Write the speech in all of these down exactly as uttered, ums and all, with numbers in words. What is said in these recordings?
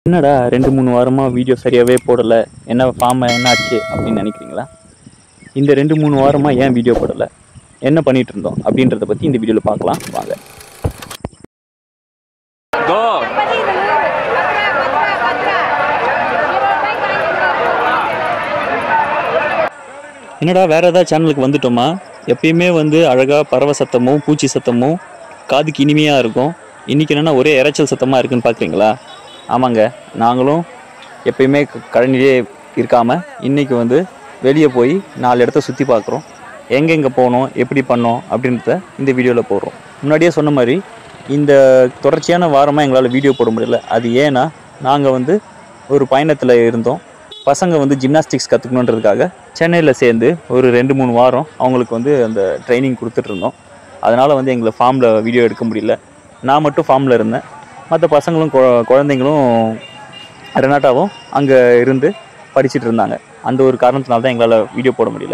என்னடா ரெண்டு மூணு வாரமாக வீடியோ சரியாகவே போடலை, என்ன ஃபார்ம் என்னாச்சு அப்படின்னு நினைக்கிறீங்களா? இந்த ரெண்டு மூணு வாரமாக ஏன் வீடியோ போடலை, என்ன பண்ணிகிட்டு இருந்தோம் அப்படின்றத பற்றி இந்த வீடியோவில் பார்க்கலாம் வாங்க. என்னடா வேறு ஏதாவது சேனலுக்கு வந்துட்டோமா? எப்பயுமே வந்து அழகாக பறவை சத்தமும் பூச்சி சத்தமும் காதுக்கு இனிமையாக இருக்கும். இன்றைக்கி என்னென்னா ஒரே இறைச்சல் சத்தமாக இருக்குதுன்னு பார்க்குறீங்களா? ஆமாங்க, நாங்களும் எப்பயுமே கழனிலே இருக்காமல் இன்றைக்கி வந்து வெளியே போய் நாலு இடத்த சுற்றி பார்க்குறோம். எங்கெங்கே போனோம், எப்படி பண்ணோம் அப்படின்றத இந்த வீடியோவில் போடுறோம். முன்னாடியே சொன்ன மாதிரி இந்த தொடர்ச்சியான வாரமாக எங்களால் வீடியோ போட முடியல. அது ஏன்னா நாங்கள் வந்து ஒரு பயணத்தில் இருந்தோம். பசங்க வந்து ஜிம்னாஸ்டிக்ஸ் கற்றுக்கணுன்றதுக்காக சென்னையில் சேர்ந்து ஒரு ரெண்டு மூணு வாரம் அவங்களுக்கு வந்து அந்த ட்ரைனிங் கொடுத்துட்ருந்தோம். அதனால் வந்து எங்களை ஃபார்மில் வீடியோ எடுக்க முடியல. நான் மட்டும் ஃபார்மில் இருந்தேன். மற்ற பசங்களும் குழந்தைங்களும் ரெனாட்டாவும் அங்கே இருந்து படிச்சுட்டு இருந்தாங்க. அந்த ஒரு காரணத்தினால தான் எங்களால் வீடியோ போட முடியல.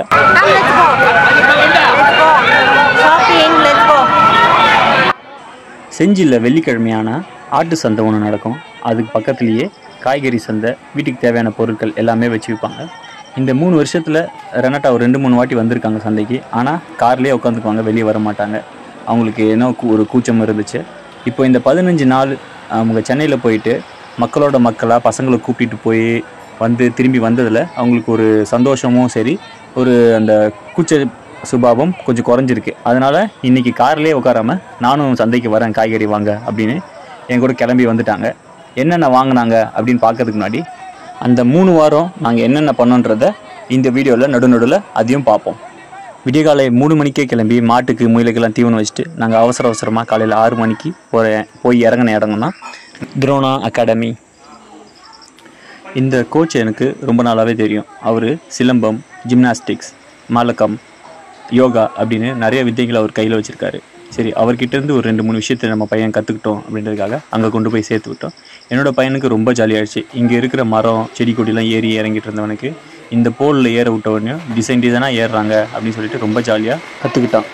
செஞ்சியில் வெள்ளிக்கிழமையான ஆட்டு சந்தை ஒன்று நடக்கும். அதுக்கு பக்கத்துலேயே காய்கறி சந்தை, வீட்டுக்கு தேவையான பொருட்கள் எல்லாமே வச்சு விற்பாங்க. இந்த மூணு வருஷத்தில் ரெனாட்டா ஒரு ரெண்டு மூணு வாட்டி வந்திருக்காங்க சந்தைக்கு. ஆனால் கார்லேயே உட்காந்துக்குவாங்க, வெளியே வர மாட்டாங்க. அவங்களுக்கு என்ன ஒரு கூச்சம் இருந்துச்சு. இப்போ இந்த பதினஞ்சு நாள் அவங்க சென்னையில் போயிட்டு மக்களோட மக்களாக பசங்களை கூப்பிட்டு போய் வந்து திரும்பி வந்ததில் அவங்களுக்கு ஒரு சந்தோஷமும் சரி, ஒரு அந்த கூச்ச சுபாவம் கொஞ்சம் குறைஞ்சிருக்கு. அதனால் இன்றைக்கி கார்லேயே உட்காராமல் நானும் சந்தைக்கு வரேன் காய்கறி வாங்க அப்படின்னு என் கூட கிளம்பி வந்துட்டாங்க. என்னென்ன வாங்கினாங்க அப்படின்னு பார்க்கறதுக்கு முன்னாடி அந்த மூணு வாரம் நாங்கள் என்னென்ன பண்ணோன்றதை இந்த வீடியோவில் நடு நடுவில் அதையும் பார்ப்போம். விடியகாலை மூணு மணிக்கே கிளம்பி மாட்டுக்கு முயலுக்கெல்லாம் தீவனம் வச்சுட்டு நாங்கள் அவசர அவசரமாக காலையில் ஆறு மணிக்கு போகிறேன் போய் இறங்கின இடங்கன்னா துரோணா அகாடமி. இந்த கோச் எனக்கு ரொம்ப நாளாகவே தெரியும். அவர் சிலம்பம், ஜிம்னாஸ்டிக்ஸ், மலக்கம், யோகா அப்படின்னு நிறைய வித்தைகளை அவர் கையில் வச்சுருக்காரு. சரி, அவர்கிட்டேருந்து ஒரு ரெண்டு மூணு விஷயத்தை நம்ம பையன் கற்றுக்கிட்டோம் அப்படின்றதுக்காக அங்கே கொண்டு போய் சேர்த்து விட்டோம். என்னோடய பையனுக்கு ரொம்ப ஜாலியாகிடுச்சு. இங்கே இருக்கிற மரம் செடி கொடிலாம் ஏறி இறங்கிட்டு இருந்தவனுக்கு இந்த போலில் ஏற விட்ட உடனே டிசைன் டிசைனாக ஏறுறாங்க அப்படின்னு சொல்லிட்டு ரொம்ப ஜாலியாக கற்றுக்கிட்டான்.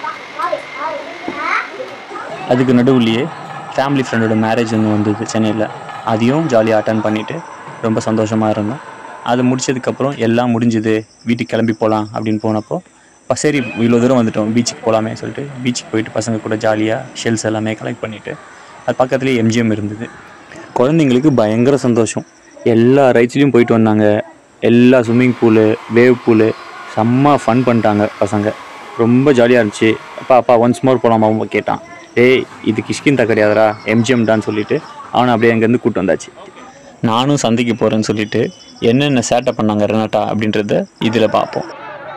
அதுக்கு நடுவுலையே ஃபேமிலி ஃப்ரெண்டோட மேரேஜ் ஒன்று வந்தது சென்னையில். அதையும் ஜாலியாக அட்டன் பண்ணிவிட்டு ரொம்ப சந்தோஷமாக இருந்தோம். அது முடிச்சதுக்கப்புறம் எல்லாம் முடிஞ்சுது, வீட்டுக்கு கிளம்பி போகலாம் அப்படின்னு போனப்போ சரி இவ்வளோ தூரம் வந்துட்டோம், பீச்சுக்கு போகலாமே சொல்லிட்டு பீச்சுக்கு போயிட்டு பசங்க கூட ஜாலியாக ஷெல்ஸ் எல்லாமே கலெக்ட் பண்ணிவிட்டு அது பக்கத்துலேயே எம்ஜிஎம் இருந்தது. குழந்தைங்களுக்கு பயங்கர சந்தோஷம். எல்லா ரைட்ஸ்லேயும் போயிட்டு வந்தாங்க. எல்லா ஸ்விம்மிங் பூலு, வேவ் பூலு செம்ம ஃபன் பண்ணிட்டாங்க பசங்க. ரொம்ப ஜாலியாக இருந்துச்சு. அப்பா அப்பா ஒன்ஸ் மோர் போகலாமா அவன் கேட்டான். ஏய் இது கிஷ்கிந்தா கிடையாதுரா, எம்ஜிஎம்டான்னு சொல்லிவிட்டு அவனை அப்படியே அங்கேருந்து கூப்பிட்டு வந்தாச்சு. நானும் சந்தைக்கு போகிறேன்னு சொல்லிவிட்டு என்னென்ன சேட்டை பண்ணாங்க ரெனாட்டா அப்படின்றத இதில் பார்ப்போம்.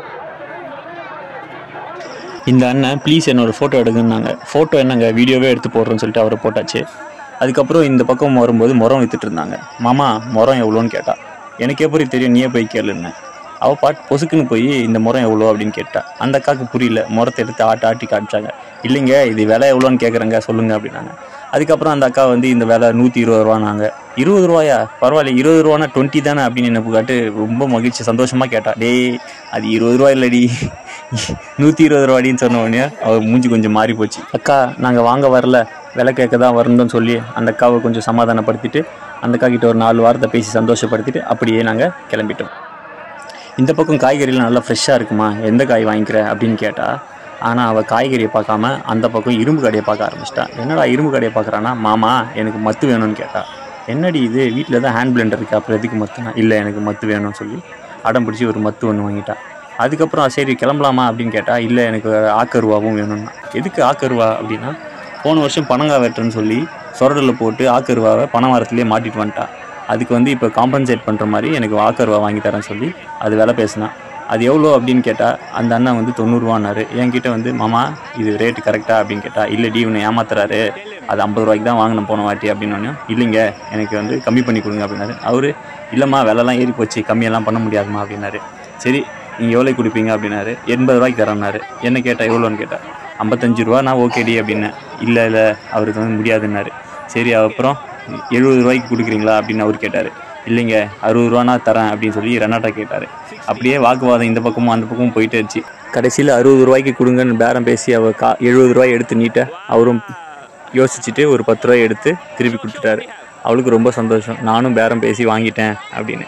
இந்த அண்ணன் ப்ளீஸ் என்னோடய ஃபோட்டோ எடுக்குன்னாங்க. ஃபோட்டோ என்னங்க வீடியோவே எடுத்து போடுறேன்னு சொல்லிட்டு அவரை போட்டாச்சு. அதுக்கப்புறம் இந்த பக்கம் வரும்போது முறம் விற்றுட்டு இருந்தாங்க. மாமா முறம் எவ்வளோன்னு கேட்டா. எனக்கு எப்படி தெரியும், நீயே போய் கேளுன்னு. அவள் பாட்டு பொசுக்குன்னு போய் இந்த முறம் எவ்வளோ அப்படின்னு கேட்டா. அந்த அக்காவுக்கு புரியல. முறத்தை எடுத்து ஆட்டி ஆட்டி காமிச்சாங்க. இல்லைங்க இது விலை எவ்வளோன்னு கேட்குறேங்க சொல்லுங்கள் அப்படின்னாங்க. அதுக்கப்புறம் அந்த அக்கா வந்து இந்த விலை நூற்றி இருபது ரூபானாங்க. இருபது ரூபாயா, பரவாயில்ல, இருபது ரூபானா டுவெண்ட்டி தானே அப்படின்னு என்ன காட்டு ரொம்ப மகிழ்ச்சி சந்தோஷமாக கேட்டா. டேய் அது இருபது ரூபா இல்லடி, நூற்றி இருபது ரூபாடின்னு சொன்ன உடனே அவர் மூஞ்சி கொஞ்சம் மாறி போச்சு. அக்கா நாங்கள் வாங்க வரல, விலை கேட்க தான் வரணும்னு சொல்லி அந்த அக்காவை கொஞ்சம் சமாதானப்படுத்திட்டு அந்த அக்கா கிட்ட ஒரு நாலு வாரத்தை பேசி சந்தோஷப்படுத்திட்டு அப்படியே நாங்கள் கிளம்பிட்டோம். இந்த பக்கம் காய்கறிலாம் நல்லா ஃப்ரெஷ்ஷாக இருக்குமா, எந்த காய் வாங்கிக்கிற அப்படின்னு கேட்டால். ஆனால் அவள் காய்கறியை பார்க்காம அந்த பக்கம் இரும்பு கடையை பார்க்க ஆரம்பிச்சிட்டா. என்னடா இரும்பு கடையை பார்க்குறான்னா, மாமா எனக்கு மத்து வேணும்னு கேட்டா. என்னடி இது வீட்டில் தான் ஹேண்ட் பிளெண்டர் இருக்குது, அப்புறம் எதுக்கு மத்துனா, இல்லை எனக்கு மத்து வேணும்னு சொல்லி அடம் பிடிச்சி ஒரு மத்து ஒன்று வாங்கிட்டா. அதுக்கப்புறம் சரி கிளம்பலாமா அப்படின்னு கேட்டால். இல்லை எனக்கு ஆக்கருவாவும் வேணும்னா. எதுக்கு ஆக்கருவா அப்படின்னா, போன வருஷம் பனங்காய் வெட்டுறேன்னு சொல்லி சொரடில் போட்டு ஆக்கருவாவை பனை மரத்துலேயே மாட்டிட்டு வந்துட்டா. அதுக்கு வந்து இப்போ காம்பன்சேட் பண்ணுற மாதிரி எனக்கு ஆக்கருவா வாங்கி தரேன்னு சொல்லி அது விலை பேசினான். அது எவ்வளோ அப்படின்னு கேட்டால் அந்த அண்ணன் வந்து தொண்ணூறுரூவான்னாரு. என்கிட்ட வந்து மாமா இது ரேட்டு கரெக்டாக அப்படின்னு கேட்டால். இல்லை டி இவனை ஏமாத்துறாரு, அது ஐம்பது ரூபாய்க்கு தான் வாங்கின போன வாட்டி அப்படின்னு. இல்லைங்க எனக்கு வந்து கம்மி பண்ணி கொடுங்க அப்படின்னாரு. அவர் இல்லைம்மா விலைலாம் ஏறி போச்சு, கம்மியெல்லாம் பண்ண முடியாதுமா அப்படின்னாரு. சரி நீங்கள் எவ்வளோ கொடுப்பீங்க அப்படின்னாரு. எண்பது ரூபாய்க்கு தரேன்னாரு. என்ன கேட்டால் எவ்வளோன்னு கேட்டால். ஐம்பத்தஞ்சு ரூபா நான் ஓகேடி அப்படின்னேன். இல்லை இல்லை அவருக்கு வந்து முடியாதுன்னாரு. சரி அப்புறம் எழுபது ரூபாய்க்கு கொடுக்குறீங்களா அப்படின்னு அவர் கேட்டார். இல்லைங்க அறுபது ரூபானா தரேன் அப்படின்னு சொல்லி ரெனாட்டா கேட்டார். அப்படியே வாக்குவாதம் இந்த பக்கமும் அந்த பக்கமும் போயிட்டே இருந்துச்சு. கடைசியில் அறுபது ரூபாய்க்கு கொடுங்கன்னு பேரம் பேசி அவர் கா எழுபது ரூபாய் எடுத்து நீட்ட அவரும் யோசிச்சுட்டு ஒரு பத்து ரூபாய் எடுத்து திருப்பி கொடுத்துட்டாரு. அவளுக்கு ரொம்ப சந்தோஷம், நானும் பேரம் பேசி வாங்கிட்டேன் அப்படின்னு.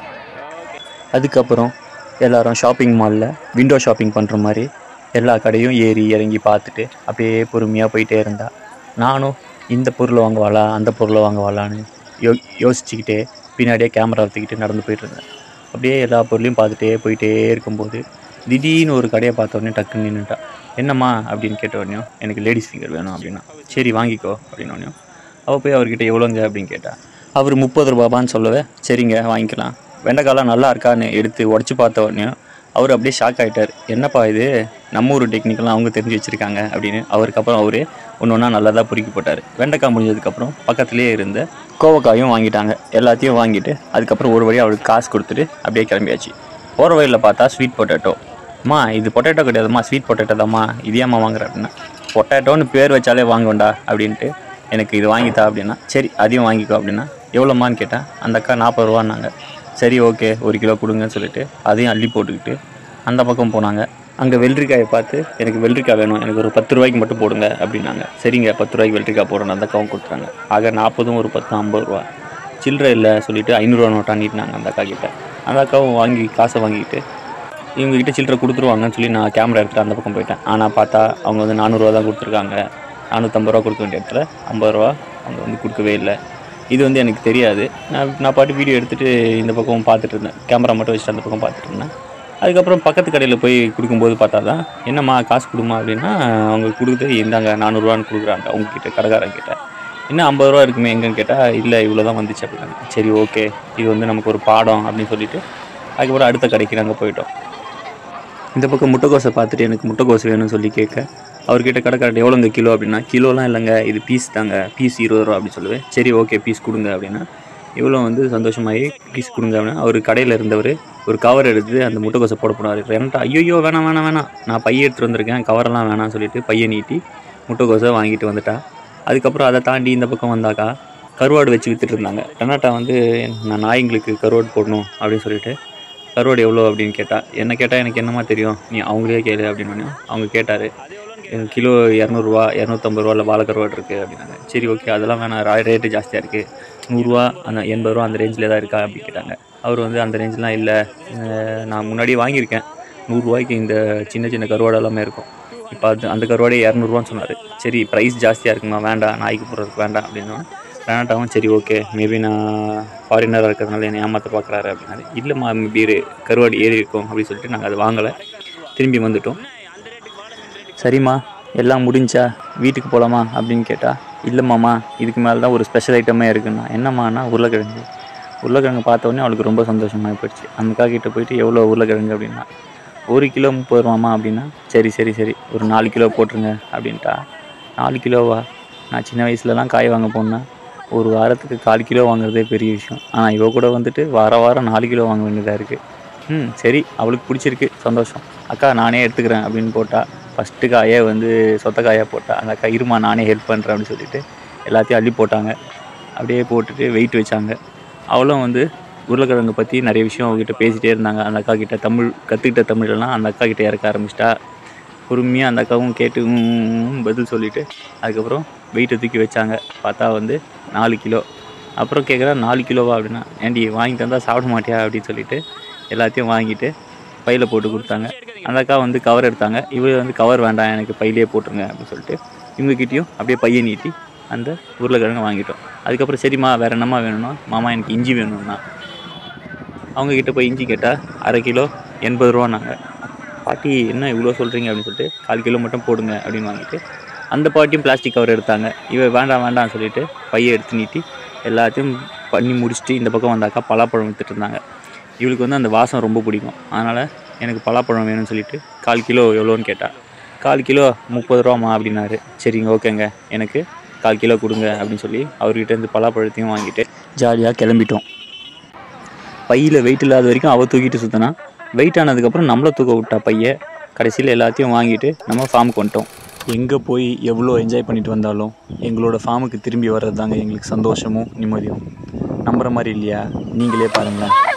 அதுக்கப்புறம் எல்லோரும் ஷாப்பிங் மாலில் விண்டோ ஷாப்பிங் பண்ணுற மாதிரி எல்லா கடையும் ஏறி இறங்கி பார்த்துட்டு அப்படியே பொறுமையாக போயிட்டே இருந்தா. நானும் இந்த பொருளை வாங்குவாளா அந்த பொருளை வாங்குவாளான்னு யோ யோசிச்சுக்கிட்டே பின்னாடியே கேமரா எடுத்துக்கிட்டு நடந்து போயிட்டுருந்தேன். அப்படியே எல்லா பொருளையும் பார்த்துட்டே போயிட்டே இருக்கும்போது திடீர்னு ஒரு கடையை பார்த்தோன்னே டக்குன்னு நின்றுட்டா. என்னம்மா அப்படின்னு கேட்டோடனையும் எனக்கு லேடிஸ் ஃபிங்கர் வேணும் அப்படின்னா. சரி வாங்கிக்கோ அப்படின்னோடனையும் அவள் போய் அவர்கிட்ட எவ்வளோங்க அப்படின்னு கேட்டால் அவர் முப்பது ரூபாபான்னு சொல்லவே சரிங்க வாங்கிக்கலாம். வெண்டைக்காலாம் நல்லா இருக்கான்னு எடுத்து உடச்சி பார்த்த உடனே அவர் அப்படியே ஷாக் ஆகிட்டார். என்னப்பா இது நம்ம ஊர் டெக்னிக்கெலாம் அவங்க தெரிஞ்சு வச்சுருக்காங்க அப்படின்னு. அவருக்கப்புறம் அவரே ஒன்று ஒன்றா நல்லா தான் பொறுக்கி போட்டார். வெண்டைக்காய் முடிஞ்சதுக்கப்புறம் பக்கத்துலேயே இருந்த கோவக்காயும் வாங்கிட்டாங்க. எல்லாத்தையும் வாங்கிட்டு அதுக்கப்புறம் ஒரு வழியாக அவருக்கு காசு கொடுத்துட்டு அப்படியே கிளம்பியாச்சு. போகிற வழியில் பார்த்தா ஸ்வீட் பொட்டேட்டோ. அம்மா இது பொட்டேட்டோ கிடையாதும்மா, ஸ்வீட் பொட்டேட்டோ தான்மா, இதையாம்மா வாங்குற அப்படின்னா. பொட்டேட்டோன்னு பேர் வச்சாலே வாங்குவேண்டா அப்படின்ட்டு எனக்கு இது வாங்கித்தா அப்படின்னா. சரி அதையும் வாங்கிக்கோ அப்படின்னா. எவ்வளோம்மான்னு கேட்டேன். அந்த அக்கா நாற்பது ரூபான்னாங்க. சரி ஓகே ஒரு கிலோ கொடுங்கன்னு சொல்லிட்டு அதையும் அள்ளி போட்டுக்கிட்டு அந்த பக்கம் போனாங்க. அங்கே வெள்ளரிக்காயை பார்த்து எனக்கு வெள்ளரிக்காய் வேணும், எனக்கு ஒரு பத்து ரூபாய்க்கு மட்டும் போடுங்க அப்படின்னாங்க. சரிங்க பத்து ரூபாய்க்கு வெள்ளரிக்காய் போடுறேன் அந்த அக்காவும் கொடுத்துறாங்க. ஆக நாற்பதும் ஒரு பத்து ஐம்பது ரூபா சில்லறை இல்லை சொல்லிவிட்டு ஐநூறுரூவா நோட் அண்ணிட்டாங்க அந்த அக்கா கிட்ட. அந்த அக்காவும் வாங்கி காசை வாங்கிட்டு இவங்ககிட்ட சில்லறை கொடுத்துருவாங்கன்னு சொல்லி நான் கேமரா எடுத்துகிட்டு அந்த பக்கம் போயிட்டேன். ஆனால் பார்த்தா அவங்க வந்து நானூறுரூவா தான் கொடுத்துருக்காங்க. நானூற்றம்பது ரூபா கொடுக்க வேண்டிய இடத்துல ஐம்பது ரூபா அவங்க வந்து கொடுக்கவே இல்லை. இது வந்து எனக்கு தெரியாது. நான் நான் பாட்டு வீடியோ எடுத்துகிட்டு இந்த பக்கம் பார்த்துட்டு இருந்தேன். கேமரா மட்டும் வச்சுட்டு அந்த பக்கம் பார்த்துட்டு இருந்தேன். அதுக்கப்புறம் பக்கத்து கடையில் போய் கொடுக்கும்போது பார்த்தா தான் என்னம்மா காசு கொடுமா அப்படின்னா அவங்க கொடுத்து இந்தாங்க நானூறுரூவான்னு கொடுக்குறாங்க அவங்கக்கிட்ட கடைக்காரங்கிட்ட. இன்னும் ஐம்பது ரூபா இருக்குமே எங்கன்னு கேட்டால் இல்லை இவ்வளோ தான் வந்துச்சு அப்படின்னாங்க. சரி ஓகே இது வந்து நமக்கு ஒரு பாடம் அப்படின்னு சொல்லிவிட்டு அதுக்கப்புறம் அடுத்த கடைக்கு நாங்கள் போயிட்டோம். இந்த பக்கம் முட்டைக்கோசை பார்த்துட்டு எனக்கு முட்டைக்கோசு வேணும்னு சொல்லி கேட்க அவர்கிட்ட கடைக்காரட்ட எவ்வளோங்க கிலோ அப்படின்னா. கிலோலாம் இல்லைங்க இது பீஸ் தாங்க, பீஸ் இருபது ரூபா அப்படின்னு சொல்லுவேன். சரி ஓகே பீஸ் கொடுங்க அப்படின்னா. இவ்வளோ வந்து சந்தோஷமாகி பீஸ் கொடுங்க அப்படின்னா அவர் கடையில் இருந்தவர் ஒரு கவர் எடுத்து அந்த முட்டைக்கோசை போட போனார். ரெண்டா ஐயோ வேணாம் வேணாம் வேணாம் நான் பைய எடுத்துகிட்டு வந்திருக்கேன் கவரெல்லாம் வேணாம்னு சொல்லிட்டு பையை நீட்டி முட்டைக்கோசை வாங்கிட்டு வந்துட்டா. அதுக்கப்புறம் அதை தாண்டி இந்த பக்கம் வந்தாக்கா கருவாடு வச்சு விற்றுட்டு இருந்தாங்க. டனாட்டா வந்து நான் நாய்ங்களுக்கு கருவாடு போடணும் அப்படின்னு சொல்லிட்டு கருவாடு எவ்வளோ அப்படின்னு கேட்டால். என்ன கேட்டால் எனக்கு என்னமா தெரியும் நீ அவங்களே கேளு அப்படின்னு அவங்க கேட்டார். கிலோ இரநூறுவா இரநூத்தம்பது ரூபாவில் வாழை கருவாடு இருக்குது அப்படின்னாங்க. சரி ஓகே அதெல்லாம் வேணாம் ரேட்டு ஜாஸ்தியாக இருக்குது, நூறுரூவா அந்த எண்பது ரூபா அந்த ரேஞ்சில் தான் இருக்கா அப்படின்னு கேட்டாங்க. அவர் வந்து அந்த ரேஞ்செலாம் இல்லை, நான் முன்னாடி வாங்கியிருக்கேன் நூறுரூவாய்க்கு இந்த சின்ன சின்ன கருவாடு எல்லாமே இருக்கும், இப்போ அது அந்த கருவாடே இரநூறுவான்னு சொன்னார். சரி ப்ரைஸ் ஜாஸ்தியாக இருக்குமா வேண்டாம் நாய்க்கு போடுறதுக்கு வேண்டாம் அப்படின்னா. வேணாட்டாவும் சரி ஓகே மேபி நான் ஃபாரினராக இருக்கிறதுனால என்னை ஏமாற்ற பார்க்குறாரு அப்படின்னாரு. இல்லைம்மா மேபி கருவாடு ஏறி இருக்கும் அப்படின்னு சொல்லிட்டு நாங்கள் அதை வாங்கலை, திரும்பி வந்துவிட்டோம். சரிம்மா எல்லாம் முடிஞ்சா வீட்டுக்கு போகலாமா அப்படின்னு கேட்டால். இல்லைம்மாம்மா இதுக்கு மேலே தான் ஒரு ஸ்பெஷல் ஐட்டமே இருக்குன்னா. என்னம்மானா உருளைக்கிழங்கு. உருளைக்கிழங்கு பார்த்தோன்னே அவளுக்கு ரொம்ப சந்தோஷமாக போயிடுச்சு. அந்த காக்கிட்ட போயிட்டு எவ்வளோ உருளைக்கிழங்கு அப்படின்னா. ஒரு கிலோ முப்பது ரூபாமா அப்படின்னா. சரி சரி சரி ஒரு நாலு கிலோ போட்டுருங்க அப்படின்ட்டா. நாலு கிலோவா? நான் சின்ன வயசுலலாம் காய் வாங்க போனேன் ஒரு வாரத்துக்கு கால் கிலோ வாங்குறதே பெரிய விஷயம். ஆனால் இவ கூட வந்துட்டு வார வாரம் நாலு கிலோ வாங்க வேண்டியதாக இருக்குது. ம் சரி அவளுக்கு பிடிச்சிருக்கு சந்தோஷம். அக்கா நானே எடுத்துக்கிறேன் அப்படின்னு போட்டால். ஃபஸ்ட்டு காயை வந்து சொத்த காயாக போட்டால். அந்த அக்கா இருமா நானே ஹெல்ப் பண்ணுறேன் அப்படின்னு சொல்லிட்டு எல்லாத்தையும் அள்ளி போட்டாங்க. அப்படியே போட்டுட்டு வெயிட் வச்சாங்க. அவளும் வந்து உருளைக்கிழங்கு பற்றி நிறைய விஷயம் அவங்ககிட்ட பேசிகிட்டே இருந்தாங்க. அந்த அக்கா கிட்ட தமிழ் கற்றுக்கிட்ட தமிழெல்லாம் அந்த அக்கா கிட்டே இறக்க ஆரம்பிச்சிட்டா. பொறுமையாக அந்த அக்காவும் கேட்டு பதில் சொல்லிவிட்டு அதுக்கப்புறம் வெயிட்டை தூக்கி வச்சாங்க. பார்த்தா வந்து நாலு கிலோ. அப்புறம் கேட்குறா நாலு கிலோவா அப்படின்னா. ஏண்டி வாங்கிட்டு வந்தால் சாப்பிட மாட்டியா அப்படின்னு சொல்லிவிட்டு எல்லாத்தையும் வாங்கிட்டு பையில் போட்டு கொடுத்தாங்க. அந்த அக்கா வந்து கவர் எடுத்தாங்க. இவர் வந்து கவர் வேண்டாம் எனக்கு பையிலே போட்டுருங்க அப்படின்னு சொல்லிட்டு இவங்ககிட்டையும் அப்படியே பையை நீட்டி அந்த உருளைக்கிழங்கு வாங்கிட்டோம். அதுக்கப்புறம் சரிம்மா வேறு என்னம்மா வேணும்னா. மாமா எனக்கு இஞ்சி வேணும்னா. அவங்கக்கிட்ட போய் இஞ்சி கேட்டால் அரை கிலோ எண்பது ரூபான்னாங்க. பாட்டி என்ன இவ்வளோ சொல்கிறீங்க அப்படின்னு சொல்லிட்டு கால் கிலோ மட்டும் போடுங்க அப்படின்னு வாங்கிட்டு அந்த பாட்டியும் பிளாஸ்டிக் கவர் எடுத்தாங்க. இவ வேண்டாம் வேண்டாம்னு சொல்லிட்டு பையை எடுத்து நீட்டி எல்லாத்தையும் பண்ணி முடிச்சுட்டு இந்த பக்கம் வந்தாக்கா பலாப்பழம் விற்றுட்டு இருந்தாங்க. இவளுக்கு வந்து அந்த வாசம் ரொம்ப பிடிக்கும். அதனால் எனக்கு பலாப்பழம் வேணும்னு சொல்லிட்டு கால் கிலோ எவ்வளோன்னு கேட்டால். கால் கிலோ முப்பது ரூபாம்மா அப்படின்னாரு. சரிங்க ஓகேங்க எனக்கு கால் கிலோ கொடுங்க அப்படின்னு சொல்லி அவர்கிட்டேருந்து பலாப்பழத்தையும் வாங்கிட்டு ஜாலியாக கிளம்பிட்டோம். பையில் வெயிட் இல்லாத வரைக்கும் அவள் தூக்கிட்டு சுற்றினா. வெயிட் ஆனதுக்கப்புறம் நம்மளை தூக்க விட்டா பையை. கடைசியில் எல்லாத்தையும் வாங்கிட்டு நம்ம ஃபார்முக்கு வந்துட்டோம். எங்கே போய் எவ்வளோ என்ஜாய் பண்ணிட்டு வந்தாலும் எங்களோட ஃபார்முக்கு திரும்பி வர்றது தாங்க எங்களுக்கு சந்தோஷமும் நிம்மதியும். நம்புகிற மாதிரி இல்லையா? நீங்களே பாருங்களேன்.